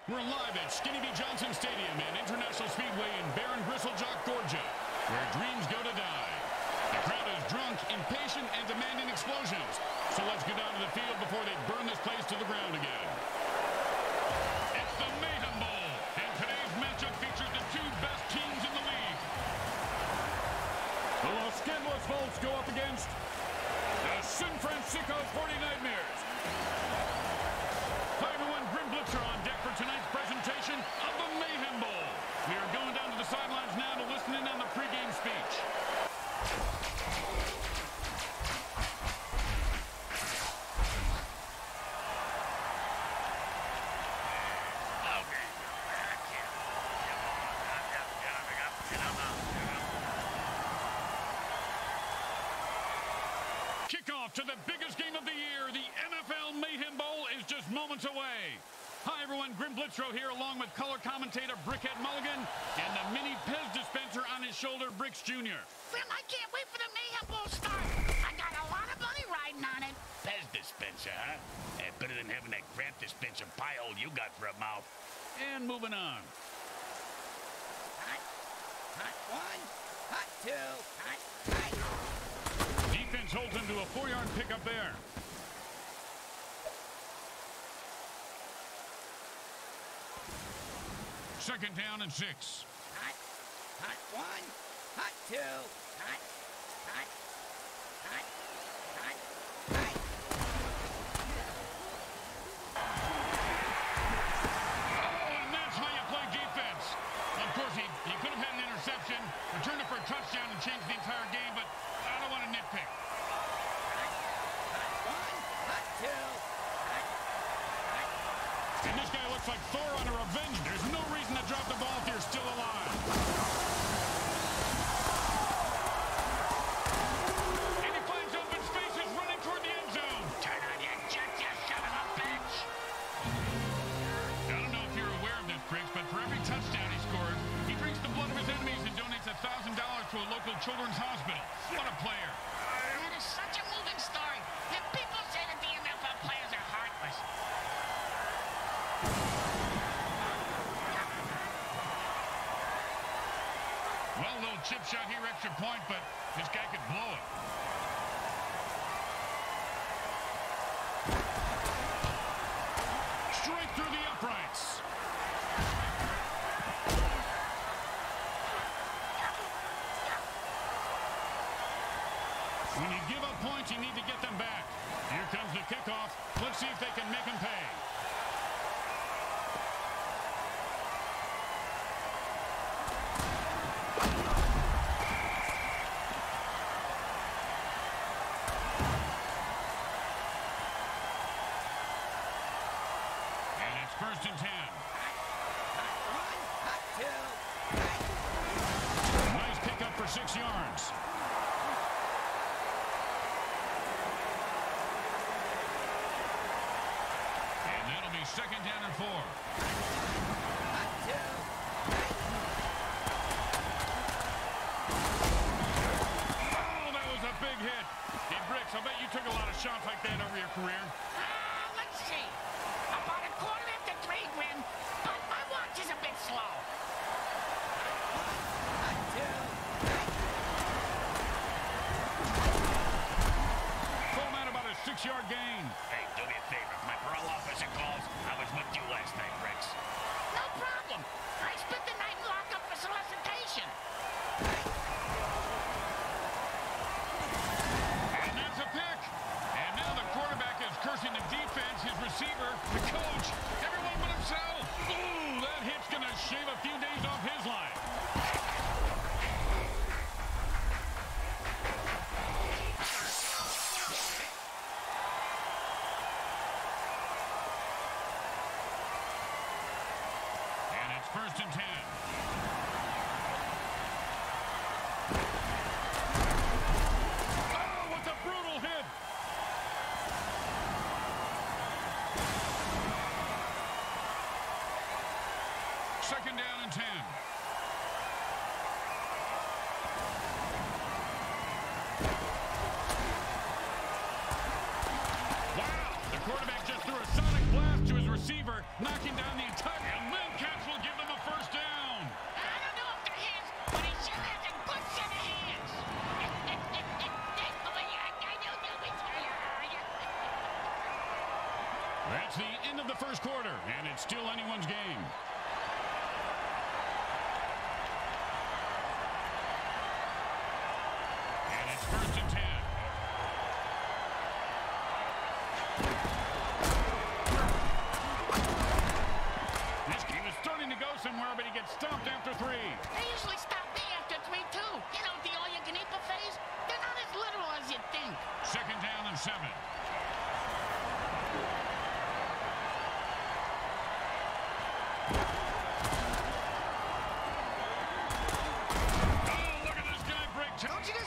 We're live at Skinny B. Johnson Stadium and International Speedway in Barron Gristlejock, Georgia, where dreams go to die. The crowd is drunk, impatient, and demanding explosions. So let's go down to the field before they burn this place to the ground again. It's the Mayhem Bowl, and today's matchup features the two best teams in the league. The Los Skinless Volts go up against the San Francisco 49ers. Hi everyone, Grim Blitzer on deck for tonight's presentation of the Mayhem Bowl. We are going down to the sidelines now to listen in on the pregame speech. Kickoff to the biggest game of the year, the NFL Mayhem Bowl, is just moments away. Hi everyone, Grim Blitzrow here along with color commentator Brickhead Mulligan and the mini Pez dispenser on his shoulder, Bricks Jr. Grim, I can't wait for the Mayhem Bowl start. I got a lot of money riding on it. Pez dispenser, huh? Better than having that crap dispenser pie hole you got for a mouth. And moving on. Hot one, hot two, hot. Defense holds him to a 4-yard pickup there. Second down and 6. Hot one, hot two, hot. Oh, and that's how you play defense. Of course, he could have had an interception, returned it for a touchdown and changed the entire game, but I don't want to nitpick. Hot one, hot two, hot. And this guy looks like Thor on a revenge. There's no reason to drop the ball if you're still alive. And he finds open spaces running toward the end zone. Turn on your jet, you son of a bitch! I don't know if you're aware of this, Briggs, but for every touchdown he scored, he drinks the blood of his enemies and donates $1,000 to a local children's hospital. What a player. That is such a moving story. And people say that the NFL players are heartless. Well, little chip shot here, extra point, but this guy could blow it. Straight through the uprights. When you give up points, you need to get them back. Here comes the kickoff. Let's see if they can make them pay. And it's 1st and 10. Hot one, hot two, Nice pickup for 6 yards. And that'll be 2nd down and 4. hot two. Oh, that was a big hit. Hey, Bricks, I bet you took a lot of shots like that over your career. Let's see. About a quarter after 3, Grim, but my watch is a bit slow. Hot two. Full man about a 6-yard gain. Hey, do me a favor. If my parole officer calls, I was with you last night, Bricks. No problem. I spent the night in lockup for solicitation. And that's a pick. And now the quarterback is cursing the defense, his receiver, the coach, everyone but himself. Ooh, that hit's going to shave a few days off his life.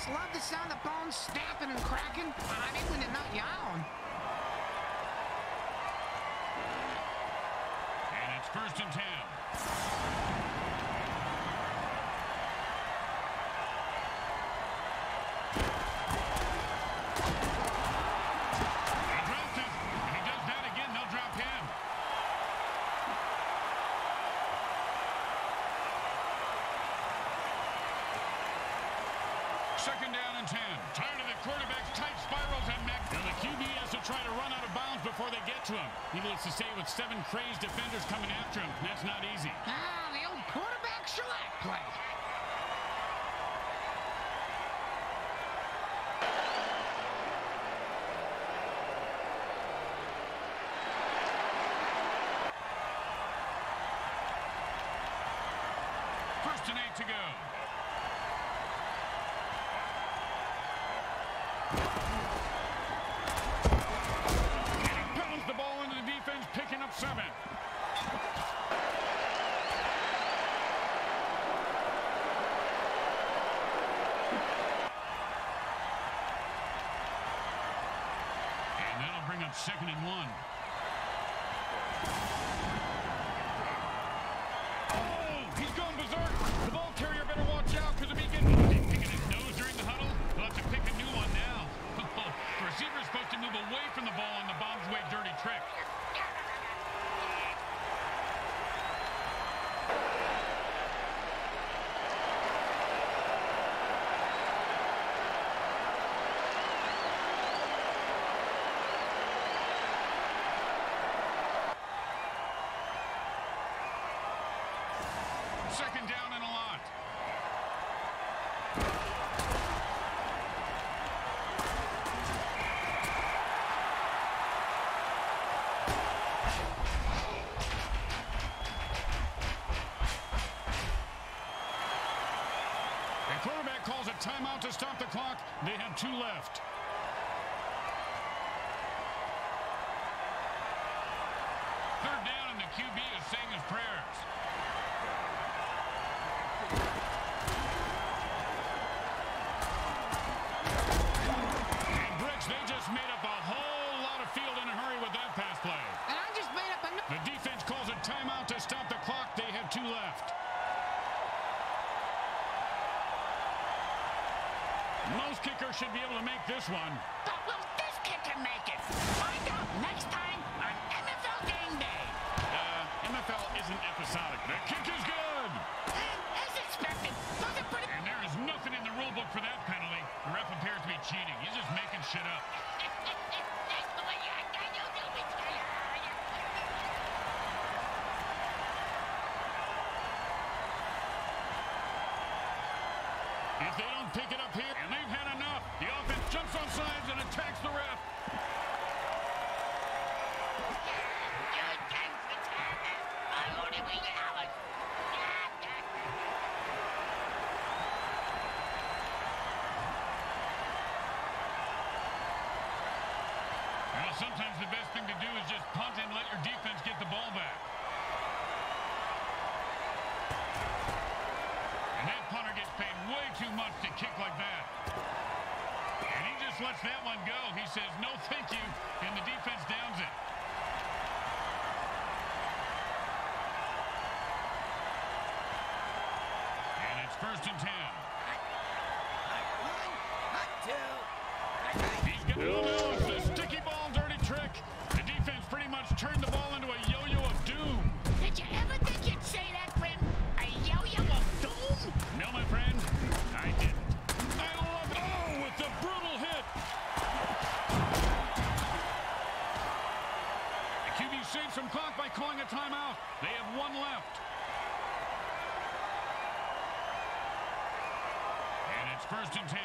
just love the sound of bones snapping and cracking. I mean, when they're not yawn. And it's 1st and 10. Second down and 10. Tired of the quarterback's tight spirals and neck. Now the QB has to try to run out of bounds before they get to him. He needs to stay with 7 crazed defenders coming after him. That's not easy. Ah, the old quarterback shellac play. First and 8 to go. The ball into the defense, picking up 7. And that'll bring up 2nd and 1. Oh, he's going berserk. The ball carrier better watch out because if he gets picking his nose during the huddle, he'll have to pick a new one now. The receiver's supposed to move away from the ball on the bomb's way dirty trick. Second down and a lot. The quarterback calls a timeout to stop the clock. They have 2 left. Third down and the QB is saying his prayers. And Bricks, they just made up a whole lot of field in a hurry with that pass play. And I just made up a... The defense calls a timeout to stop the clock. They have 2 left. Most kickers should be able to make this one. But will this kicker make it? Find out next time on MFL Game Day. MFL isn't episodic. The kick is good. And as expected, those are pretty... And there is nothing in the rule book for that penalty. The ref appears to be cheating. He's just making shit up. If they don't pick it up here, and they've had enough, the offense jumps on sides and attacks the ref. Well, sometimes the best thing to do is just punt and let your defense get the ball back. And that punter gets paid way too much to kick like that. And he just lets that one go. He says, no, thank you, and the defense downs it. And it's 1st and 10. He's got the sticky ball dirty trick. The defense pretty much turned the ball into a yo-yo of doom. Did you ever think you'd say that, Grim? A yo-yo of doom? No, my friend, I didn't. I love it. Oh, with the brutal hit. The QB saves some clock by calling a timeout. They have 1 left. And it's 1st and 10.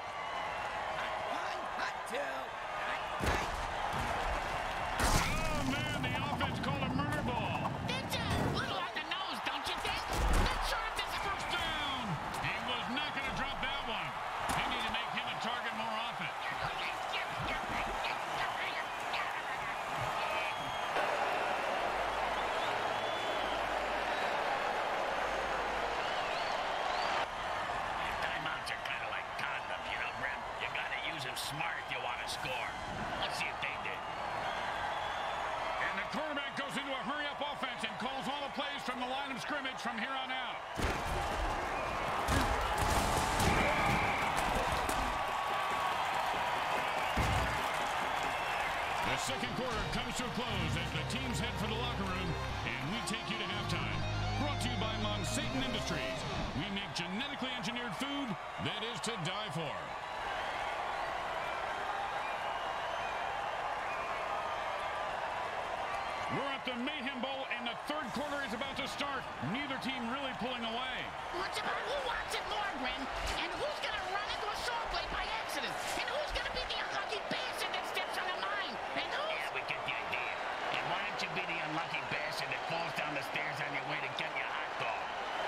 Oh, man, the offense called a murder ball. That's a little on the nose, don't you think? Not sure if this is... First down. He was not going to drop that one. They need to make him a target more often. Timeouts are kind of like condoms. You smart if you want to score. Let's see if they did. And the quarterback goes into a hurry-up offense and calls all the plays from the line of scrimmage from here on out. The second quarter comes to a close as the teams head for the locker room, and we take you to halftime. Brought to you by Monsatan Industries. We make genetically engineered food that is to die for. We're at the Mayhem Bowl, and the third quarter is about to start. Neither team really pulling away. Well, it's about who wants it more, Grim, and who's going to run into a saw blade by accident, and who's going to be the unlucky bastard that steps on the mine, and who's... Yeah, we get the idea. And why don't you be the unlucky bastard that falls down the stairs on your way to get your hot dog?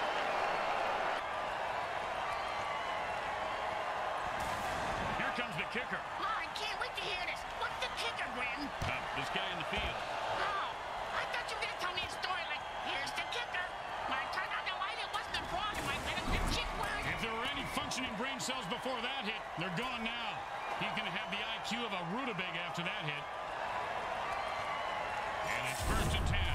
Here comes the kicker. Oh, I can't wait to hear this. What's the kicker, Grim? This guy in the field. Oh, I thought you were going to tell me a story like, here's the kicker. When I turned on the light, it wasn't a frog in my bed, it was a chick word. If there were any functioning brain cells before that hit, they're gone now. He's going to have the IQ of a rutabaga after that hit. And it's 1st and 10.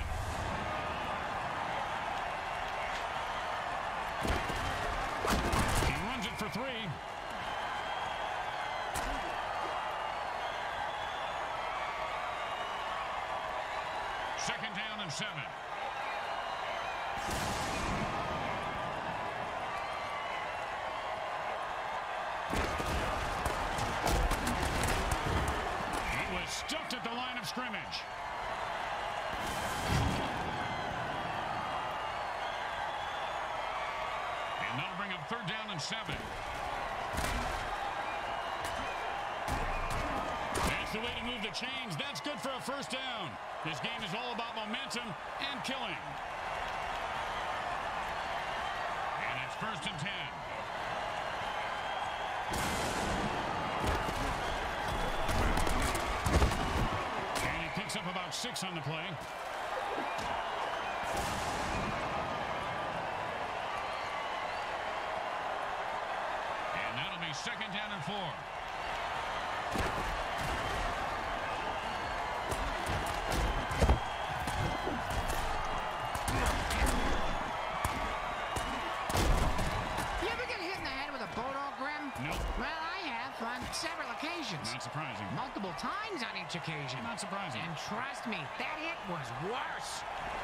He runs it for 3. Second down and 7. He was stuffed at the line of scrimmage. And that'll bring up 3rd down and 7. That's the way to move the chains. That's good for a 1st down. This game is all about momentum and killing. And it's 1st and 10. And he picks up about 6 on the play. And that'll be 2nd down and 4. Several occasions. Not surprising. Multiple times on each occasion. Not surprising. And trust me, that hit was worse.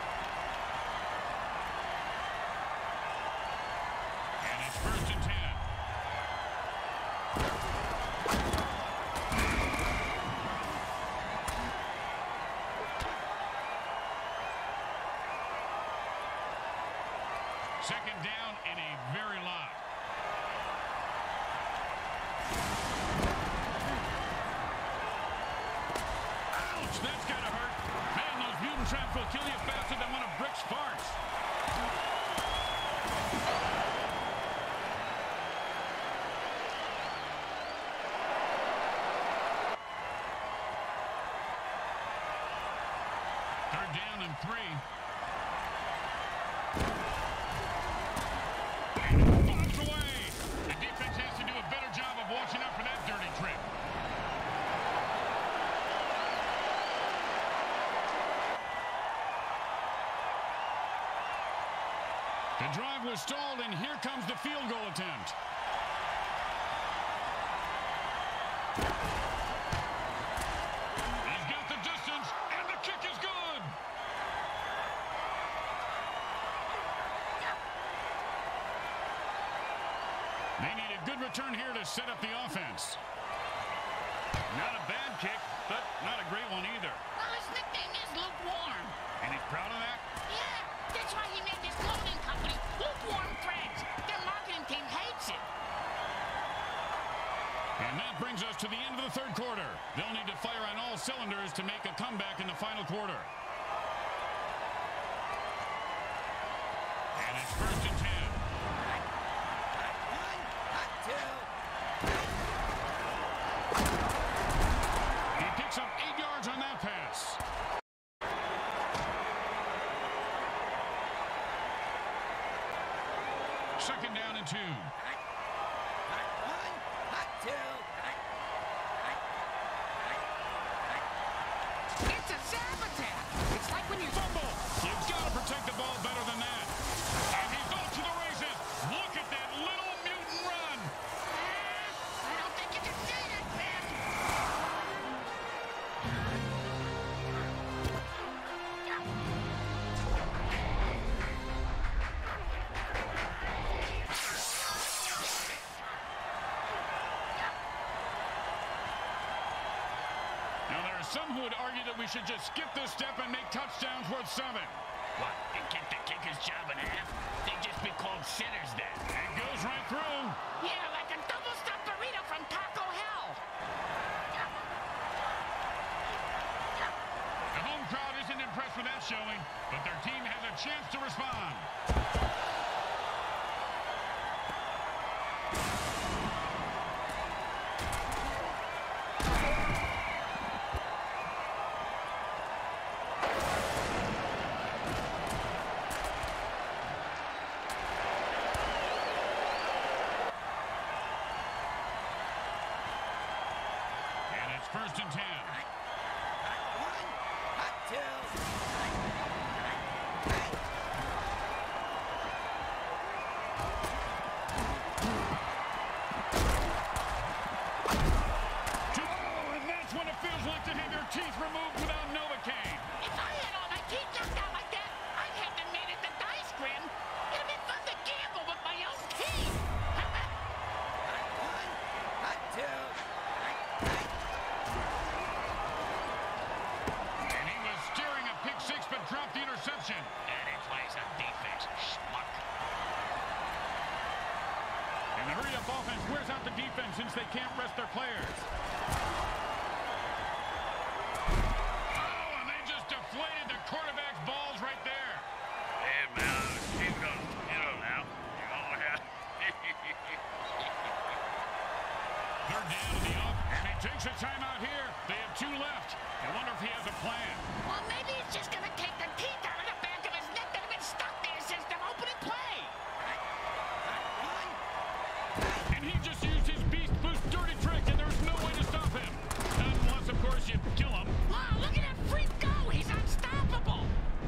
And it's 1st and 10. Second down and a very lot. That's gotta hurt. Man, those mutant traps will kill you faster than one of Brick's farts. Third down and 3. And bobs away. The defense has to do a better job of watching out for that dirty trick. The drive was stalled, and here comes the field goal attempt. He's got the distance, and the kick is good. They need a good return here to set up the offense. Not a bad kick, but not a great one either. Well, his nickname is Lukewarm. And he's proud of that? Yeah, that's why he made this clothing company, Lukewarm Threads. Their marketing team hates it. And that brings us to the end of the third quarter. They'll need to fire on all cylinders to make a comeback in the final quarter. And it's 1st and 10. He picks up 8 yards on that pass. Second down and 2. stab attack. It's like when you Fumble. You've got to protect the ball better than that. And he's off to the races. Look at that little mutant run. I don't think you can say that, man. Now, there are some who would argue that we should just skip this step and make touchdowns worth 7. What, and kick the kicker's job in half? They'd just be called sinners then. It goes right through. Yeah, like a double-stuffed burrito from Taco Hell. The home crowd isn't impressed with that showing, but their team has a chance to respond. And it's 1st and 10. And that's when it feels like to have your teeth removed without Novocaine. If I had all my teeth knocked out like that, I'd have them made at the dice, Grim. It'd be fun to gamble with my own teeth. And he was steering a pick 6 but dropped the interception. And it plays on defense, schmuck. And the hurry-up offense wears out the defense since they can't rest their players. Oh, and they just deflated the quarterback's balls right there. Hey, man, keep going. Now. Third down to the off, and he takes a timeout here. They have 2 left. I wonder if he has a plan. Well, maybe he's just gonna take the teeth out of the back of his neck that have been stuck there since the opening play. And he just used his Beast Boost dirty trick, and there's no way to stop him. Unless, of course, you kill him. Wow, look at that freak go! He's unstoppable!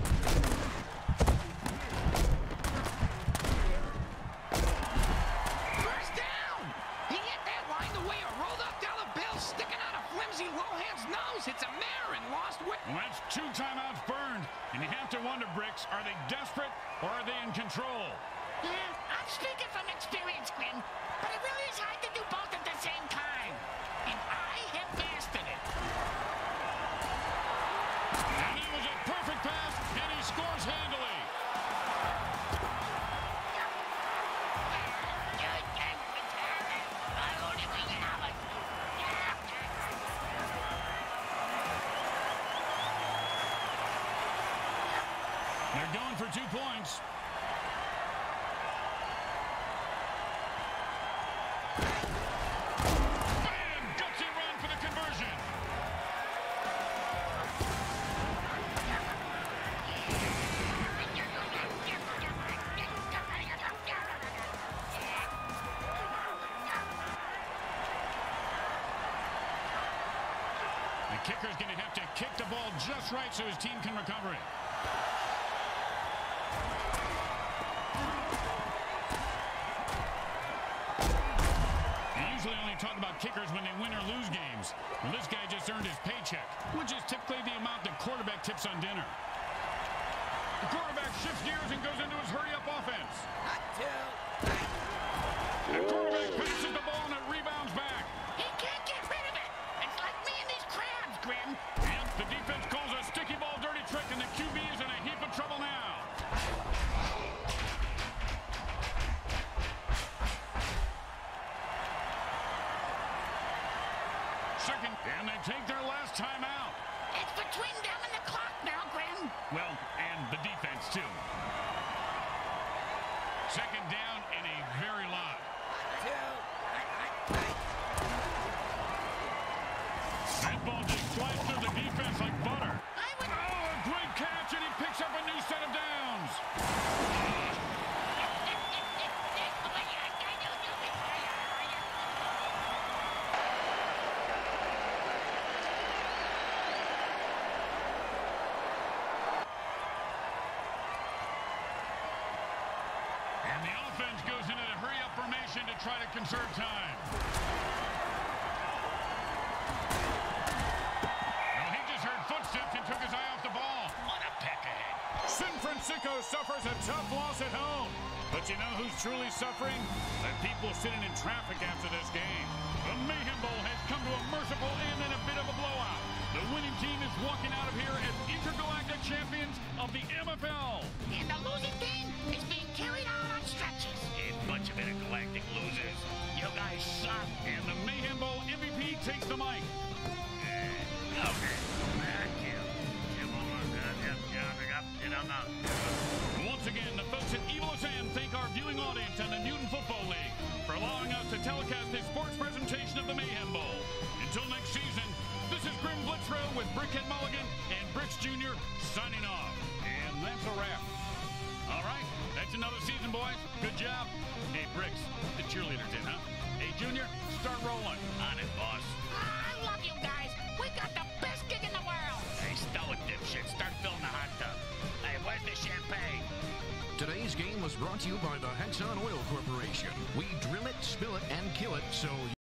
First down! He hit that line the way a rolled-up dollar bill sticking out of flimsy Lohan's nose hits a mare and lost weight. Well, that's 2 timeouts burned. And you have to wonder, Bricks, are they desperate or are they in control? I'm speaking from experience, Grim, but it really is hard to do both at the same time. And I have mastered it. And it was a perfect pass, and he scores handily. They're going for 2 points. Bam! Gutsy run for the conversion. The kicker's going to have to kick the ball just right so his team can recover it. They usually only talk about kickers when they win or lose games. Well, this guy just earned his paycheck, which is typically the amount the quarterback tips on dinner. The quarterback shifts gears and goes into his hurry-up offense. The quarterback passes the ball and it rebounds back. He can't get rid of it. It's like me and these crabs, Grim. Yep, the defense calls a sticky ball dirty trick, and the QB is in a heap of trouble now. Second, and they take their last time out. It's between them and the clock now, Grim. Well, and the defense, too. Second down and a very lot. That ball just flies through the defense like butter. Oh, a great catch, and he picks up a new set of downs. offense goes into the hurry-up formation to try to conserve time. Well, he just heard footsteps and took his eye off the ball. What a peck ahead. San Francisco suffers a tough loss at home. But you know who's truly suffering? The people sitting in traffic after this game. The Mayhem Bowl has come to a merciful end and a bit of a blowout. The winning team is walking out of here as intergalactic champions of the MFL. And the losing team is being carried out on stretches. A bunch of intergalactic losers. You guys suck. And the Mayhem Bowl MVP takes the mic. Okay. Thank you. Once again, the folks at Evil Sam thank our viewing audience and the Newton Football League for allowing us to telecast this sports presentation of the Mayhem Bowl. Until next season, this is Grim Blitzrow with Brickhead Mulligan and Bricks Jr. signing off. And that's a wrap. All right, that's another season, boys. Good job. Hey, Bricks, the cheerleaders in, huh? Hey, Junior, start rolling. On it, boss. I love you guys. We got the best gig in the world. Hey, stow it, dipshit. Start filling the hot tub. Hey, where's the champagne? Today's game was brought to you by the Hexon Oil Corporation. We drill it, spill it, and kill it so